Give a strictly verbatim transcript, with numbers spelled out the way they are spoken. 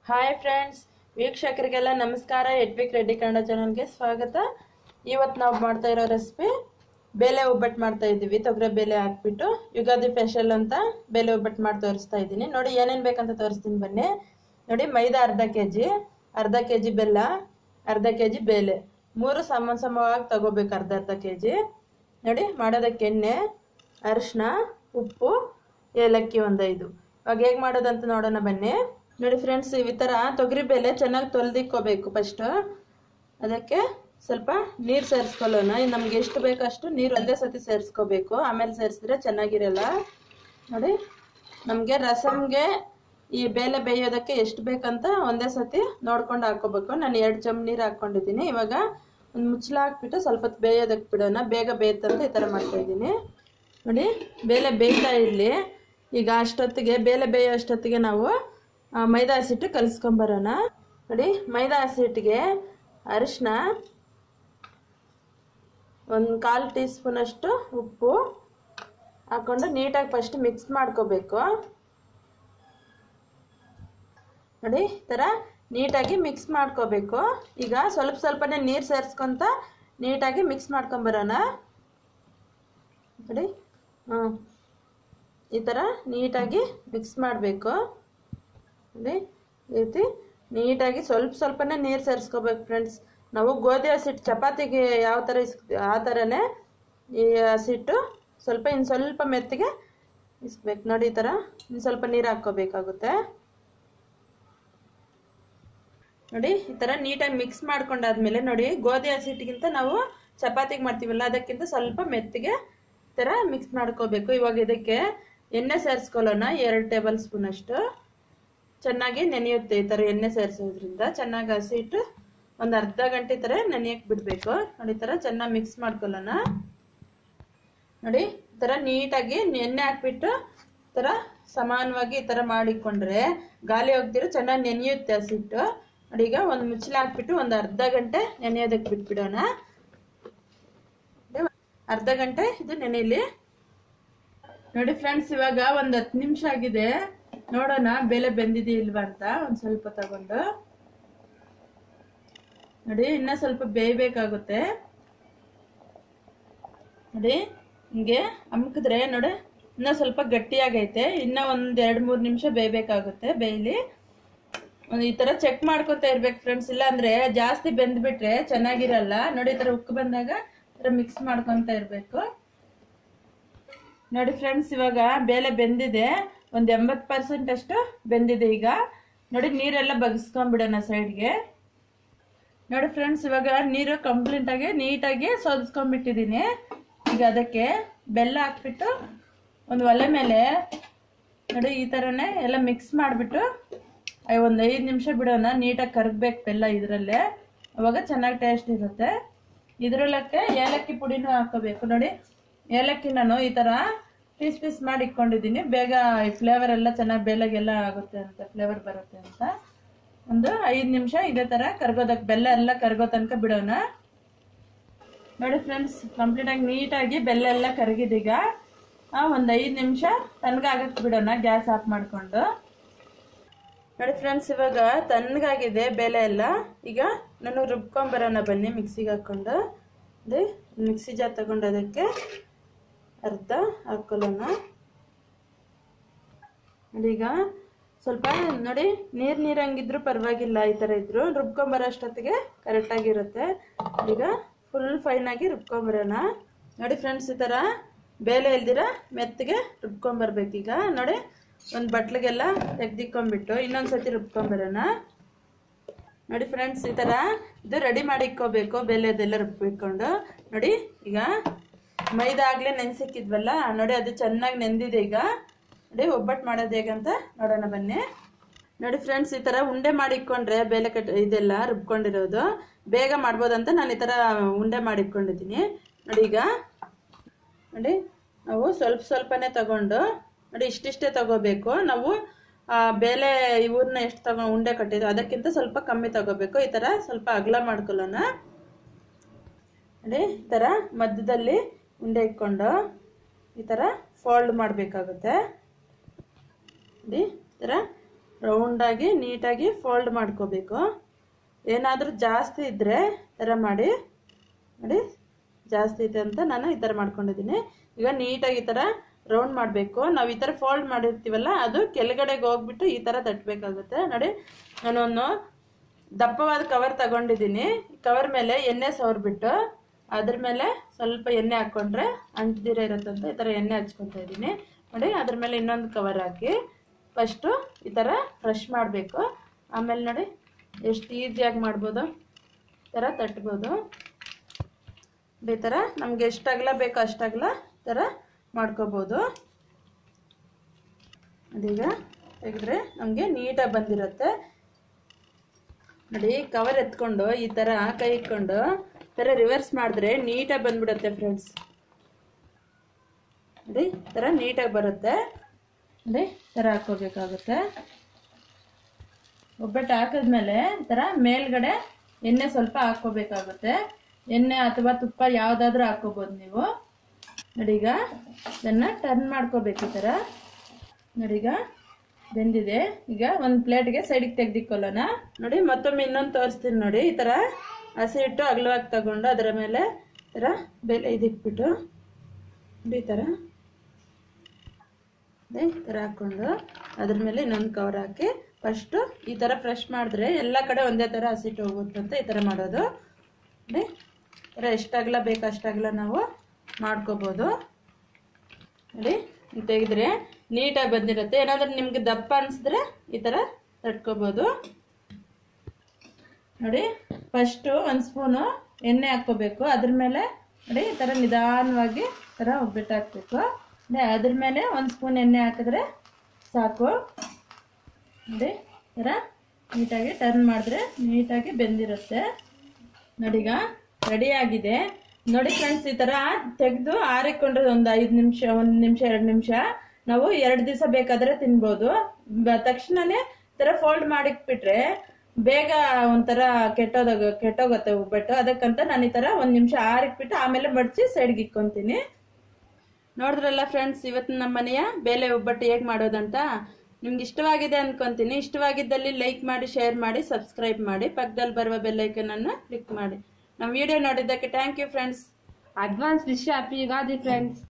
Hi friends, ವೀಕ್ಷಕರಿಗೆಲ್ಲ ನಮಸ್ಕಾರ. ಹೆಟ್ವಿಕ್ ರೆಡ್ಡಿ ಕನ್ನಡ ಚಾನಲ್ಗೆ ಸ್ವಾಗತ. ಇವತ್ತು ನಾವು ಮಾಡ್ತಾ ಇರೋ ರೆಸಿಪಿ ಬೇಳೆ ಒಬ್ಬಟ್ಟು ಮಾಡ್ತಾ ಇದ್ದೀವಿ. ತೊಗರೆ ಬೇಳೆ ಹಾಕ್ಬಿಟ್ಟು ಯುಗಾದಿ ಸ್ಪೆಷಲ್ ಅಂತ ಬೇಳೆ ಒಬ್ಬಟ್ಟು ಮಾಡಿ ತೋರಿಸ್ತಾ ಇದ್ದೀನಿ. ನೋಡಿ ಏನೇನು ಬೇಕಂತ ತೋರಿಸ್ತೀನಿ ಬನ್ನಿ. ನೋಡಿ, ಮೈದಾ ಅರ್ಧ ಕೆ ಜಿ, ಅರ್ಧ ಕೆ ಜಿ ಬೆಲ್ಲ, ಅರ್ಧ ಕೆ ಜಿ ಬೇಳೆ, ಮೂರು ಸಮ ಸಮವಾಗಿ ತಗೋಬೇಕು, ಅರ್ಧ ಅರ್ಧ ಕೆ ಜಿ. ನೋಡಿ, ಮಾಡೋದಕ್ಕೆ ಎಣ್ಣೆ, ಅರಿಶಿನ, ಉಪ್ಪು, ಏಲಕ್ಕಿ ಒಂದೈದು. ಇವಾಗ ಹೇಗೆ ಮಾಡೋದಂತ ನೋಡೋಣ ಬನ್ನಿ. ನೋಡಿ ಫ್ರೆಂಡ್ಸ್, ಈ ಥರ ತೊಗರಿ ಬೇಳೆ ಚೆನ್ನಾಗಿ ತೊಳೆದಿಕ್ಕೋಬೇಕು. ಫಸ್ಟು ಅದಕ್ಕೆ ಸ್ವಲ್ಪ ನೀರು ಸೇರಿಸ್ಕೊಳ್ಳೋಣ. ನಮ್ಗೆ ಎಷ್ಟು ಬೇಕೋ ಅಷ್ಟು ನೀರು ಒಂದೇ ಸತಿ ಸೇರಿಸ್ಕೋಬೇಕು, ಆಮೇಲೆ ಸೇರಿಸಿದ್ರೆ ಚೆನ್ನಾಗಿರಲ್ಲ. ನೋಡಿ, ನಮಗೆ ರಸಮ್ಗೆ ಈ ಬೇಳೆ ಬೇಯೋದಕ್ಕೆ ಎಷ್ಟು ಬೇಕಂತ ಒಂದೇ ಸತಿ ನೋಡ್ಕೊಂಡು ಹಾಕ್ಕೋಬೇಕು. ನಾನು ಎರಡು ಚಮ್ ನೀರು ಹಾಕ್ಕೊಂಡಿದ್ದೀನಿ. ಇವಾಗ ಒಂದು ಮುಚ್ಚಳ ಹಾಕ್ಬಿಟ್ಟು ಸ್ವಲ್ಪ ಹೊತ್ತು ಬೇಯೋದಕ್ಕೆ ಬಿಡೋಣ, ಬೇಗ ಬೇಯ್ತಂತ ಈ ಥರ ಮಾಡ್ತಾಯಿದ್ದೀನಿ. ನೋಡಿ, ಬೇಳೆ ಬೇಯ್ತಾ ಇರಲಿ. ಈಗ ಅಷ್ಟೊತ್ತಿಗೆ ಬೇಳೆ ಬೇಯೋ ಅಷ್ಟೊತ್ತಿಗೆ ನಾವು ಮೈದಾ ಹಸಿಟ್ಟು ಕಲಿಸ್ಕೊಂಬರೋಣ. ನೋಡಿ, ಮೈದಾ ಹಸಿಟ್ಟಿಗೆ ಅರಿಶಿನ, ಒಂದು ಕಾಲು ಟೀ ಸ್ಪೂನಷ್ಟು ಉಪ್ಪು ಹಾಕ್ಕೊಂಡು ನೀಟಾಗಿ ಫಸ್ಟ್ ಮಿಕ್ಸ್ ಮಾಡ್ಕೋಬೇಕು. ನೋಡಿ, ಈ ಥರ ನೀಟಾಗಿ ಮಿಕ್ಸ್ ಮಾಡ್ಕೋಬೇಕು. ಈಗ ಸ್ವಲ್ಪ ಸ್ವಲ್ಪನೇ ನೀರು ಸೇರಿಸ್ಕೊಂತ ನೀಟಾಗಿ ಮಿಕ್ಸ್ ಮಾಡ್ಕೊಂಬರೋಣ. ನೋಡಿ, ಹ್ಞೂ ಈ ಥರ ನೀಟಾಗಿ ಮಿಕ್ಸ್ ಮಾಡಬೇಕು. ನೋಡಿ, ಈ ರೀತಿ ನೀಟಾಗಿ ಸ್ವಲ್ಪ ಸ್ವಲ್ಪನೇ ನೀರು ಸೇರಿಸ್ಕೋಬೇಕು ಫ್ರೆಂಡ್ಸ್. ನಾವು ಗೋಧಿ ಹಸಿಟ್ಟು ಚಪಾತಿಗೆ ಯಾವ ಥರ ಇಸ್ ಆ ಥರನೇ ಈ ಹಸಿಟ್ಟು ಸ್ವಲ್ಪ ಇನ್ನು ಸ್ವಲ್ಪ ಮೆತ್ತಿಗೆ ಇಸ್ಬೇಕು. ನೋಡಿ, ಈ ಥರ ಇನ್ನು ಸ್ವಲ್ಪ ನೀರು ಹಾಕ್ಕೋಬೇಕಾಗುತ್ತೆ. ನೋಡಿ, ಈ ಥರ ನೀಟಾಗಿ ಮಿಕ್ಸ್ ಮಾಡ್ಕೊಂಡಾದ್ಮೇಲೆ ನೋಡಿ, ಗೋಧಿ ಹಸಿಟ್ಟಿಗಿಂತ ನಾವು ಚಪಾತಿಗೆ ಮಾಡ್ತೀವಲ್ಲ ಅದಕ್ಕಿಂತ ಸ್ವಲ್ಪ ಮೆತ್ತಿಗೆ ಈ ಥರ ಮಿಕ್ಸ್ ಮಾಡ್ಕೋಬೇಕು. ಇವಾಗ ಇದಕ್ಕೆ ಎಣ್ಣೆ ಸೇರಿಸ್ಕೊಳ್ಳೋಣ, ಎರಡು ಟೇಬಲ್ ಸ್ಪೂನ್ ಅಷ್ಟು. ಚೆನ್ನಾಗಿ ನೆನೆಯುತ್ತೆ ಈ ಥರ ಎಣ್ಣೆ ಸೇರಿಸೋದ್ರಿಂದ. ಚೆನ್ನಾಗಿ ಹಸಿಟ್ಟು ಒಂದು ಅರ್ಧ ಗಂಟೆ ಈ ಥರ ನೆನೆಯಕ್ಕೆ ಬಿಡಬೇಕು. ನೋಡಿ, ಈ ಥರ ಚೆನ್ನಾಗಿ ಮಿಕ್ಸ್ ಮಾಡ್ಕೊಳ್ಳೋಣ. ನೋಡಿ, ಈ ಥರ ನೀಟಾಗಿ ಎಣ್ಣೆ ಹಾಕ್ಬಿಟ್ಟು ಈ ಥರ ಸಮಾನವಾಗಿ ಈ ಥರ ಮಾಡಿಕೊಂಡ್ರೆ ಗಾಳಿ ಹೋಗ್ದಿರೋ ಚೆನ್ನಾಗಿ ನೆನೆಯುತ್ತೆ ಹಸಿಟ್ಟು. ನೋಡಿ, ಈಗ ಒಂದು ಮುಚ್ಚಳ ಹಾಕ್ಬಿಟ್ಟು ಒಂದು ಅರ್ಧ ಗಂಟೆ ನೆನೆಯೋದಕ್ಕೆ ಬಿಟ್ಬಿಡೋಣ. ಅರ್ಧ ಗಂಟೆ ಇದು ನೆನೆಯಲಿ. ನೋಡಿ ಫ್ರೆಂಡ್ಸ್, ಇವಾಗ ಒಂದು ಹತ್ತು ನಿಮಿಷ ಆಗಿದೆ. ನೋಡೋಣ ಬೇಳೆ ಬೆಂದಿದೆ ಇಲ್ವಾ ಅಂತ ಒಂದು ಸ್ವಲ್ಪ ತಗೊಂಡು. ನೋಡಿ, ಇನ್ನ ಸ್ವಲ್ಪ ಬೇಯಬೇಕಾಗುತ್ತೆ. ನೋಡಿ, ಹಿಂಗೆ ಅಮ್ಕಿದ್ರೆ ನೋಡಿ ಇನ್ನೂ ಸ್ವಲ್ಪ ಗಟ್ಟಿಯಾಗೈತೆ. ಇನ್ನ ಒಂದ್ ಎರಡು ಮೂರು ನಿಮಿಷ ಬೇಯಬೇಕಾಗುತ್ತೆ. ಬೇಯಲಿ. ಒಂದು ಈ ತರ ಚೆಕ್ ಮಾಡ್ಕೊತಾ ಇರ್ಬೇಕು ಫ್ರೆಂಡ್ಸ್, ಇಲ್ಲ ಅಂದ್ರೆ ಜಾಸ್ತಿ ಬೆಂದ್ಬಿಟ್ರೆ ಚೆನ್ನಾಗಿರಲ್ಲ. ನೋಡಿ, ಈ ತರ ಉಕ್ಕು ಬಂದಾಗ ಈ ತರ ಮಿಕ್ಸ್ ಮಾಡ್ಕೊತಾ ಇರ್ಬೇಕು. ನೋಡಿ ಫ್ರೆಂಡ್ಸ್, ಇವಾಗ ಬೇಳೆ ಬೆಂದಿದೆ, ಒಂದು ಎಂಬತ್ತು ಪರ್ಸೆಂಟ್ ಅಷ್ಟು ಬೆಂದಿದೆ. ಈಗ ನೋಡಿ, ನೀರೆಲ್ಲ ಬಗ್ಸ್ಕೊಂಡ್ಬಿಡೋಣ ಸೈಡ್ಗೆ. ನೋಡಿ ಫ್ರೆಂಡ್ಸ್, ಇವಾಗ ನೀರು ಕಂಪ್ಲೀಟ್ ಆಗಿ ನೀಟಾಗಿ ಸೋದಿಸ್ಕೊಂಡ್ಬಿಟ್ಟಿದ್ದೀನಿ. ಈಗ ಅದಕ್ಕೆ ಬೆಲ್ಲ ಹಾಕ್ಬಿಟ್ಟು ಒಂದು ಒಲೆ ಮೇಲೆ ನೋಡಿ ಈ ಥರನೇ ಎಲ್ಲ ಮಿಕ್ಸ್ ಮಾಡಿಬಿಟ್ಟು ಒಂದು ಐದು ನಿಮಿಷ ಬಿಡೋಣ. ನೀಟಾಗಿ ಕರಗಬೇಕು ಬೆಲ್ಲ ಇದರಲ್ಲೇ, ಅವಾಗ ಚೆನ್ನಾಗಿ ಟೇಸ್ಟ್ ಇರುತ್ತೆ. ಇದರಲ್ಲಕ್ಕೆ ಏಲಕ್ಕಿ ಪುಡಿನೂ ಹಾಕೋಬೇಕು. ನೋಡಿ, ಏಲಕ್ಕಿ ನಾನು ಈ ಥರ ಪೀಸ್ ಪೀಸ್ ಮಾಡಿ ಇಟ್ಕೊಂಡಿದ್ದೀನಿ. ಬೇಗ ಈ ಫ್ಲೇವರ್ ಎಲ್ಲ ಚೆನ್ನಾಗಿ ಬೇಳೆಗೆಲ್ಲ ಆಗುತ್ತೆ ಅಂತ, ಫ್ಲೇವರ್ ಬರುತ್ತೆ ಅಂತ. ಒಂದು ಐದು ನಿಮಿಷ ಇದೇ ಥರ ಕರ್ಗೋದಕ್ಕೆ, ಬೆಲ್ಲ ಎಲ್ಲ ಕರ್ಗೋ ತನಕ ಬಿಡೋಣ. ನೋಡಿ ಫ್ರೆಂಡ್ಸ್, ಕಂಪ್ಲೀಟಾಗಿ ನೀಟಾಗಿ ಬೆಲ್ಲ ಎಲ್ಲ ಕರಗಿದೀಗ ಒಂದು ಐದು ನಿಮಿಷ ತಣ್ಣಗಾಗಕ್ಕೆ ಬಿಡೋಣ, ಗ್ಯಾಸ್ ಆಫ್ ಮಾಡಿಕೊಂಡು. ನೋಡಿ ಫ್ರೆಂಡ್ಸ್, ಇವಾಗ ತಣ್ಣಗಾಗಿದೆ ಬೇಳೆ ಎಲ್ಲ. ಈಗ ನಾನು ರುಬ್ಕೊಂಬರೋಣ ಬನ್ನಿ, ಮಿಕ್ಸಿಗೆ ಹಾಕ್ಕೊಂಡು. ಅದೇ ಮಿಕ್ಸಿ ಜಾರ್ ತಗೊಂಡು ಅದಕ್ಕೆ ಅರ್ಧ ಹಾಕೊಳ್ಳೋಣ. ನೋಡಿ, ಈಗ ಸ್ವಲ್ಪ ನೋಡಿ ನೀರು ನೀರಂಗಿದ್ರು ಪರವಾಗಿಲ್ಲ, ಈ ಥರ ಇದ್ರು ರುಬ್ಕೊಂಬರೋ ಅಷ್ಟೊತ್ತಿಗೆ ಕರೆಕ್ಟಾಗಿರುತ್ತೆ. ಈಗ ಫುಲ್ ಫೈನಾಗಿ ರುಬ್ಕೊಂಬರೋಣ. ನೋಡಿ ಫ್ರೆಂಡ್ಸ್, ಈ ಥರ ಬೇಳೆ ಇಲ್ದಿರ ಮೆತ್ತಿಗೆ ರುಬ್ಕೊಂಬರ್ಬೇಕೀಗ. ನೋಡಿ, ಒಂದು ಬಟ್ಲಿಗೆಲ್ಲ ತೆಗ್ದಿಕ್ಕೊಂಬಿಟ್ಟು ಇನ್ನೊಂದು ಸತಿ ರುಬ್ಕೊಂಬರೋಣ. ನೋಡಿ ಫ್ರೆಂಡ್ಸ್, ಈ ಥರ ಇದು ರೆಡಿ ಮಾಡಿ ಇಕ್ಕೋಬೇಕು, ಬೇಳೆದೆಲ್ಲ ರುಬ್ಬಿಕೊಂಡು. ನೋಡಿ, ಈಗ ಮೈದಾ ಆಗಲೇ ನೆನೆಸಿಕ್ಕಿದ್ವಲ್ಲ, ನೋಡಿ ಅದು ಚೆನ್ನಾಗಿ ನೆಂದಿದೆ. ಈಗ ನೋಡಿ, ಒಬ್ಬಟ್ಟು ಮಾಡೋದು ಹೇಗಂತ ನೋಡೋಣ ಬನ್ನಿ. ನೋಡಿ ಫ್ರೆಂಡ್ಸ್, ಈ ಥರ ಉಂಡೆ ಮಾಡಿ ಇಟ್ಕೊಂಡ್ರೆ ಬೇಳೆ ಕಟ್ ಇದೆಲ್ಲ ರುಬ್ಕೊಂಡಿರೋದು ಬೇಗ ಮಾಡ್ಬೋದಂತ ನಾನು ಈ ಥರ ಉಂಡೆ ಮಾಡಿ ಇಟ್ಕೊಂಡಿದ್ದೀನಿ. ನೋಡಿ, ಈಗ ನೋಡಿ ನಾವು ಸ್ವಲ್ಪ ಸ್ವಲ್ಪನೇ ತಗೊಂಡು ನೋಡಿ ಇಷ್ಟಿಷ್ಟೇ ತಗೋಬೇಕು. ನಾವು ಬೇಳೆ ಇವನ್ನ ಎಷ್ಟು ತಗೊ ಉಂಡೆ ಕಟ್ಟಿದ್ವಿ ಅದಕ್ಕಿಂತ ಸ್ವಲ್ಪ ಕಮ್ಮಿ ತಗೋಬೇಕು. ಈ ಥರ ಸ್ವಲ್ಪ ಅಗಲ ಮಾಡ್ಕೊಳ್ಳೋಣ. ನೋಡಿ, ಈ ಥರ ಮಧ್ಯದಲ್ಲಿ ಉಂಡೆ ಇಟ್ಕೊಂಡು ಈ ಥರ ಫೋಲ್ಡ್ ಮಾಡಬೇಕಾಗುತ್ತೆ. ನೋಡಿ, ಈ ಥರ ರೌಂಡಾಗಿ ನೀಟಾಗಿ ಫೋಲ್ಡ್ ಮಾಡ್ಕೋಬೇಕು. ಏನಾದರೂ ಜಾಸ್ತಿ ಇದ್ದರೆ ಈ ಥರ ಮಾಡಿ ನೋಡಿ, ಜಾಸ್ತಿ ಇದೆ ಅಂತ ನಾನು ಈ ಥರ ಮಾಡ್ಕೊಂಡಿದ್ದೀನಿ. ಈಗ ನೀಟಾಗಿ ಈ ಥರ ರೌಂಡ್ ಮಾಡಬೇಕು. ನಾವು ಈ ಥರ ಫೋಲ್ಡ್ ಮಾಡಿರ್ತೀವಲ್ಲ ಅದು ಕೆಳಗಡೆಗೆ ಹೋಗ್ಬಿಟ್ಟು ಈ ಥರ ತಟ್ಟಬೇಕಾಗುತ್ತೆ. ನೋಡಿ, ನಾನೊಂದು ದಪ್ಪವಾದ ಕವರ್ ತಗೊಂಡಿದ್ದೀನಿ. ಕವರ್ ಮೇಲೆ ಎಣ್ಣೆ ಸವರ್ಬಿಟ್ಟು ಅದ್ರ ಮೇಲೆ ಸ್ವಲ್ಪ ಎಣ್ಣೆ ಹಾಕ್ಕೊಂಡ್ರೆ ಅಂಟ್ದಿರ ಇರುತ್ತಂತ ಈ ಥರ ಎಣ್ಣೆ ಹಚ್ಕೊತಾ ಇದ್ದೀನಿ. ನೋಡಿ, ಅದ್ರ ಮೇಲೆ ಇನ್ನೊಂದು ಕವರ್ ಹಾಕಿ ಫಸ್ಟು ಈ ಥರ ಫ್ರೆಶ್ ಮಾಡಬೇಕು. ಆಮೇಲೆ ನೋಡಿ ಎಷ್ಟು ಈಸಿಯಾಗಿ ಮಾಡ್ಬೋದು, ಈ ಥರ ತಟ್ಬೋದು. ಈ ಥರ ನಮ್ಗೆ ಎಷ್ಟು ಅಗಲ ಬೇಕೋ ಅಷ್ಟು ಅಗಲ ಈ ಥರ ಮಾಡ್ಕೋಬೋದು. ಅದೀಗ ತೆಗೆದ್ರೆ ನಮಗೆ ನೀಟಾಗಿ ಬಂದಿರುತ್ತೆ. ನೋಡಿ, ಕವರ್ ಎತ್ಕೊಂಡು ಈ ಥರ ಕೈ ಇಟ್ಕೊಂಡು ಈ ಥರ ರಿವರ್ಸ್ ಮಾಡಿದ್ರೆ ನೀಟಾಗಿ ಬಂದ್ಬಿಡುತ್ತೆ ಫ್ರೆಂಡ್ಸ್. ನೋಡಿ, ಈ ಥರ ನೀಟಾಗಿ ಬರುತ್ತೆ. ನೋಡಿ, ಈ ಥರ ಹಾಕ್ಕೋಬೇಕಾಗುತ್ತೆ. ಒಬ್ಬಟ್ಟು ಹಾಕಿದ್ಮೇಲೆ ಈ ಥರ ಮೇಲ್ಗಡೆ ಎಣ್ಣೆ ಸ್ವಲ್ಪ ಹಾಕ್ಕೋಬೇಕಾಗುತ್ತೆ. ಎಣ್ಣೆ ಅಥವಾ ತುಪ್ಪ ಯಾವುದಾದ್ರೂ ಹಾಕ್ಕೋಬೋದು ನೀವು. ನೋಡಿ, ಈಗ ಇದನ್ನು ಟರ್ನ್ ಮಾಡ್ಕೋಬೇಕು ಈ ಥರ. ನೋಡಿ, ಈಗ ಬೆಂದಿದೆ. ಈಗ ಒಂದು ಪ್ಲೇಟ್ಗೆ ಸೈಡಿಗೆ ತೆಗೆದಿಕ್ಕೊಳ್ಳೋಣ. ನೋಡಿ, ಮತ್ತೊಮ್ಮೆ ಇನ್ನೊಂದು ತೋರಿಸ್ತೀನಿ ನೋಡಿ. ಈ ಥರ ಹಸಿ ಹಿಟ್ಟು ಅಗಲವಾಗಿ ತಗೊಂಡು ಅದರ ಮೇಲೆ ಈ ಥರ ಬೆಲೆ ಇದಿಟ್ಬಿಟ್ಟು ನೋಡಿ ಈ ಥರ ಈ ಥರ ಹಾಕ್ಕೊಂಡು ಅದ್ರ ಮೇಲೆ ಇನ್ನೊಂದು ಕವರ್ ಹಾಕಿ ಫಸ್ಟು ಈ ಥರ ಫ್ರೆಶ್ ಮಾಡಿದ್ರೆ ಎಲ್ಲ ಕಡೆ ಒಂದೇ ಥರ ಹಸಿ ಹಿಟ್ಟು ಹೋಗುತ್ತಂತ ಈ ಥರ ಮಾಡೋದು. ನೋಡಿ, ಈ ಥರ ಎಷ್ಟಾಗಲ ಬೇಕು ಅಷ್ಟಾಗಲ ನಾವು ಮಾಡ್ಕೋಬೋದು. ನೋಡಿ, ತೆಗೆದ್ರೆ ನೀಟಾಗಿ ಬಂದಿರುತ್ತೆ. ಏನಾದರೂ ನಿಮ್ಗೆ ದಪ್ಪ ಅನಿಸಿದ್ರೆ ಈ ಥರ ತಟ್ಕೋಬೋದು. ನೋಡಿ, ಫಸ್ಟು ಒಂದು ಸ್ಪೂನು ಎಣ್ಣೆ ಹಾಕ್ಕೋಬೇಕು. ಅದ್ರ ಮೇಲೆ ನೋಡಿ ಈ ಥರ ನಿಧಾನವಾಗಿ ಈ ಥರ ಒಬ್ಬಟ್ಟು ಹಾಕಬೇಕು. ಅದ್ರ ಮೇಲೆ ಒಂದು ಸ್ಪೂನ್ ಎಣ್ಣೆ ಹಾಕಿದ್ರೆ ಸಾಕು. ನೋಡಿ, ಈ ಥರ ನೀಟಾಗಿ ಟರ್ನ್ ಮಾಡಿದ್ರೆ ನೀಟಾಗಿ ಬೆಂದಿರುತ್ತೆ. ನೋಡಿ, ಈಗ ರೆಡಿಯಾಗಿದೆ. ನೋಡಿ ಫ್ರೆಂಡ್ಸ್, ಈ ಥರ ತೆಗೆದು ಆರಿಕೊಂಡ್ರೆ ಒಂದು ಐದು ನಿಮಿಷ ಒಂದು ನಿಮಿಷ ಎರಡು ನಿಮಿಷ ನಾವು ಎರಡು ದಿವಸ ಬೇಕಾದರೆ ತಿನ್ಬೋದು. ತಕ್ಷಣನೇ ಈ ಥರ ಫೋಲ್ಡ್ ಮಾಡಿಕ್ಬಿಟ್ರೆ ಬೇಗ ಒಂಥರ ಕೆಟ್ಟೋದಾಗ ಕೆಟ್ಟೋಗುತ್ತೆ ಒಬ್ಬಟ್ಟು. ಅದಕ್ಕಂತ ನಾನು ಈ ಥರ ಒಂದು ನಿಮಿಷ ಆರಿಕ್ಬಿಟ್ಟು ಆಮೇಲೆ ಮಡಚಿ ಸೈಡ್ಗೆ ಇಕ್ಕೊಂತೀನಿ. ನೋಡಿದ್ರಲ್ಲ ಫ್ರೆಂಡ್ಸ್, ಇವತ್ತು ನಮ್ಮ ಮನೆಯ ಬೇಳೆ ಒಬ್ಬಟ್ಟು ಹೇಗೆ ಮಾಡೋದಂತ. ನಿಮ್ಗೆ ಇಷ್ಟವಾಗಿದೆ ಅನ್ಕೊಂತೀನಿ. ಇಷ್ಟವಾಗಿದ್ದಲ್ಲಿ ಲೈಕ್ ಮಾಡಿ, ಶೇರ್ ಮಾಡಿ, ಸಬ್ಸ್ಕ್ರೈಬ್ ಮಾಡಿ, ಪಕ್ಕದಲ್ಲಿ ಬರುವ ಬೆಲ್ ಐಕನ್ ಅನ್ನು ಕ್ಲಿಕ್ ಮಾಡಿ. ನಮ್ಮ ವಿಡಿಯೋ ನೋಡಿದ್ದಕ್ಕೆ thank you friends. Advance wish happy Ugadi friends.